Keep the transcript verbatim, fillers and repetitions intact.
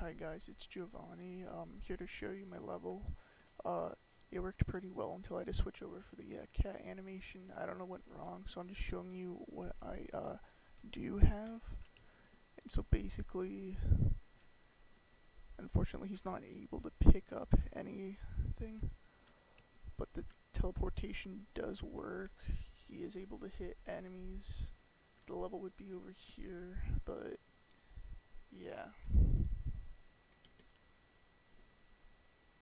Hi guys, it's Giovanni. I'm here to show you my level. Uh, it worked pretty well until I had to switch over for the uh, cat animation. I don't know what went wrong, so I'm just showing you what I uh, do have. And so basically, unfortunately he's not able to pick up anything, but the teleportation does work. He is able to hit enemies. The level would be over here, but yeah.